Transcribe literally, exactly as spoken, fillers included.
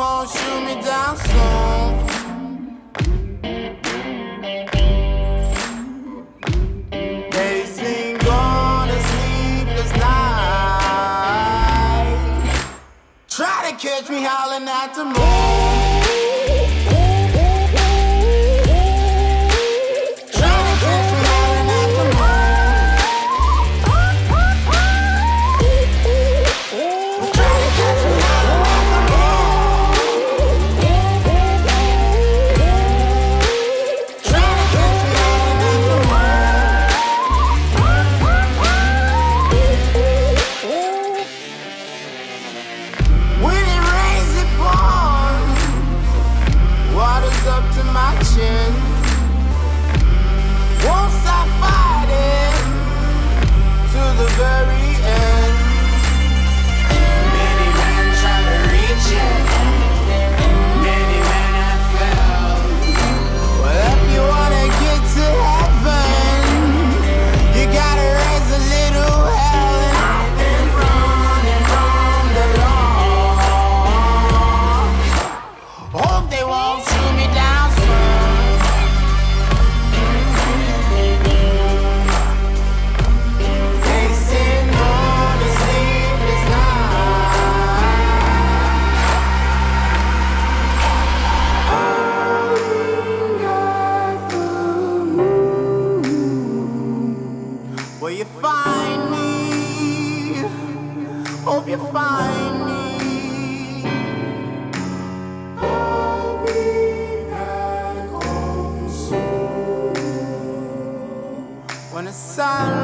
won't shoot me down soon. They sing on a sleepless night. Try to catch me howling at the moon. Won't stop fighting to the very end. Many men try to reach it, many men have failed. Well, if you wanna get to heaven, you gotta raise a little hell. And I've been running from the law. Hope they won't shoot me down soon. Will you find me? Hope you find me. I'll be back home soon. When the sun